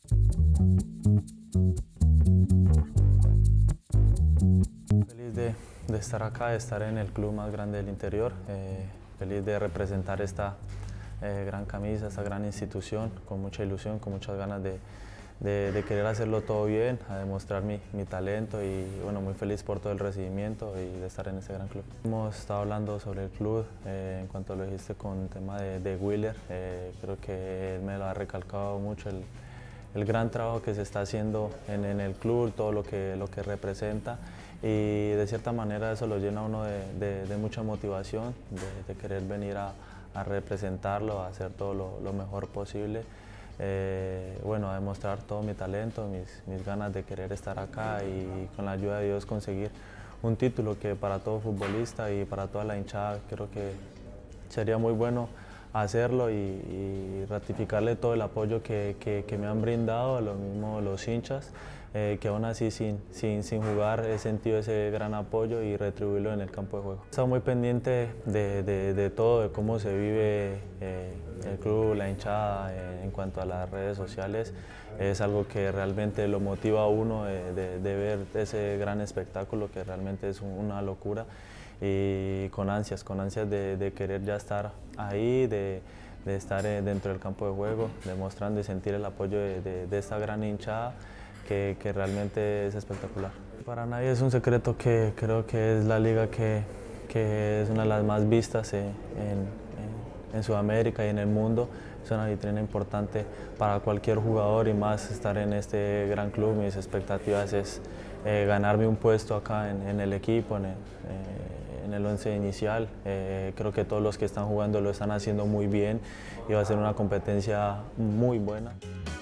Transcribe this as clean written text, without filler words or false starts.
Feliz de estar acá, de estar en el club más grande del interior, feliz de representar esta gran camisa, esta gran institución, con mucha ilusión, con muchas ganas de querer hacerlo todo bien, a demostrar mi talento y bueno, muy feliz por todo el recibimiento y de estar en este gran club. Hemos estado hablando sobre el club, en cuanto lo dijiste con el tema de Willer, creo que él me lo ha recalcado mucho, el gran trabajo que se está haciendo en el club, todo lo que representa y de cierta manera eso lo llena a uno de mucha motivación, de querer venir a representarlo, a hacer todo lo mejor posible. Bueno, a demostrar todo mi talento, mis ganas de querer estar acá y con la ayuda de Dios conseguir un título que para todo futbolista y para toda la hinchada creo que sería muy bueno hacerlo y ratificarle todo el apoyo que me han brindado, lo mismo los hinchas, que aún así sin jugar he sentido ese gran apoyo y retribuirlo en el campo de juego. He estado muy pendiente de todo, de cómo se vive el club, la hinchada en cuanto a las redes sociales. Es algo que realmente lo motiva a uno de ver ese gran espectáculo que realmente es una locura y con ansias de querer ya estar ahí, de estar dentro del campo de juego, demostrando y sentir el apoyo de esta gran hinchada que realmente es espectacular. Para nadie es un secreto que creo que es la liga que es una de las más vistas en Sudamérica y en el mundo. Es una vitrina importante para cualquier jugador y más estar en este gran club. Mis expectativas es ganarme un puesto acá en el equipo, en el once inicial. Creo que todos los que están jugando lo están haciendo muy bien y va a ser una competencia muy buena.